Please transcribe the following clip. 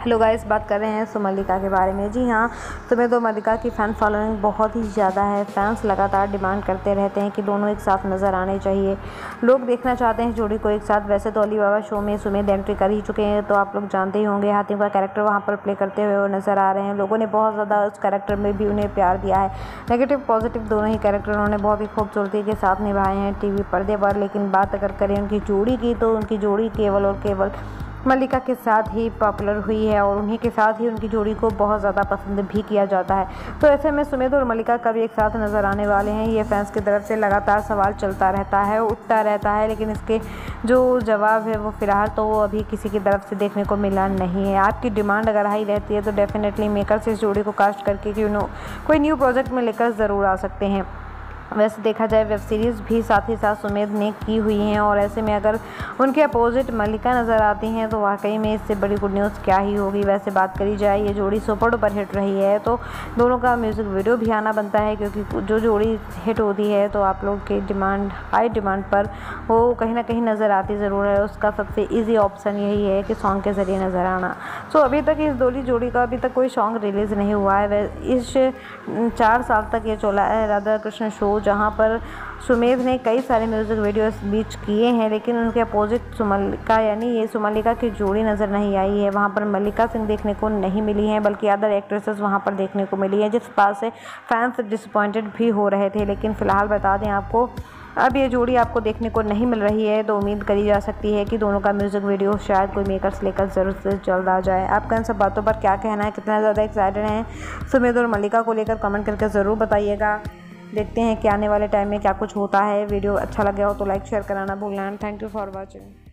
Hello guys, बात कर रहे हैं सुमलिका के बारे में। जी हाँ, सुमेध और मल्लिका की फ़ैन फॉलोइंग बहुत ही ज़्यादा है। फैंस लगातार डिमांड करते रहते हैं कि दोनों एक साथ नज़र आने चाहिए। लोग देखना चाहते हैं जोड़ी को एक साथ। वैसे तो अली बाबा शो में सुमेध एंट्री कर ही चुके हैं, तो आप लोग जानते ही होंगे। हातिम का कैरेक्टर वहाँ पर प्ले करते हुए वो नज़र आ रहे हैं। लोगों ने बहुत ज़्यादा उस कैरेक्टर में भी उन्हें प्यार दिया है। नेगेटिव पॉजिटिव दोनों ही कैरेक्टर उन्होंने बहुत ही खूबसूरती के साथ निभाए हैं टीवी पर्दे पर। लेकिन बात अगर करें उनकी जोड़ी की, तो उनकी जोड़ी केवल और केवल मल्लिका के साथ ही पॉपुलर हुई है और उन्हीं के साथ ही उनकी जोड़ी को बहुत ज़्यादा पसंद भी किया जाता है। तो ऐसे में सुमेध और मल्लिका कभी एक साथ नज़र आने वाले हैं, ये फैंस की तरफ से लगातार सवाल चलता रहता है, उठता रहता है। लेकिन इसके जो जवाब है वो फ़िलहाल तो वो अभी किसी की तरफ से देखने को मिला नहीं है। आपकी डिमांड अगर हाई रहती है तो डेफिनेटली मेकर्स इस जोड़ी को कास्ट करके कोई न्यू प्रोजेक्ट में लेकर ज़रूर आ सकते हैं। वैसे देखा जाए वेब सीरीज़ भी साथ ही साथ सुमेध ने की हुई हैं, और ऐसे में अगर उनके अपोजिट मल्लिका नज़र आती हैं तो वाकई में इससे बड़ी गुड न्यूज़ क्या ही होगी। वैसे बात करी जाए, ये जोड़ी सुपर डुपर हिट रही है, तो दोनों का म्यूज़िक वीडियो भी आना बनता है, क्योंकि जो जोड़ी हिट होती है तो आप लोग की डिमांड हाई डिमांड पर वो कहीं ना कहीं नज़र आती ज़रूर है। उसका सबसे ईजी ऑप्शन यही है कि सॉन्ग के ज़रिए नज़र आना। सो अभी तक इस जोड़ी का अभी तक कोई सॉन्ग रिलीज़ नहीं हुआ है। इस 4 साल तक ये चला है राधा कृष्ण शो, जहाँ पर सुमेध ने कई सारे म्यूज़िक वीडियो इस बीच किए हैं, लेकिन उनके अपोजिट सुमलिका यानी ये सुमलिका की जोड़ी नज़र नहीं आई है। वहाँ पर मल्लिका सिंह देखने को नहीं मिली हैं, बल्कि अदर एक्ट्रेसेस वहाँ पर देखने को मिली है, जिस बात से फैंस डिसअपॉइंटेड भी हो रहे थे। लेकिन फ़िलहाल बता दें आपको, अब ये जोड़ी आपको देखने को नहीं मिल रही है, तो उम्मीद करी जा सकती है कि दोनों का म्यूज़िक वीडियो शायद कोई मेकर्स लेकर ज़रूर से जल्द आ जाए। आपका इन सब बातों पर क्या कहना है? कितना ज़्यादा एक्साइटेड हैं सुमेध और मल्लिका को लेकर? कमेंट करके ज़रूर बताइएगा। देखते हैं कि आने वाले टाइम में क्या कुछ होता है। वीडियो अच्छा लगे हो तो लाइक शेयर कराना भूलना। Thank you for watching.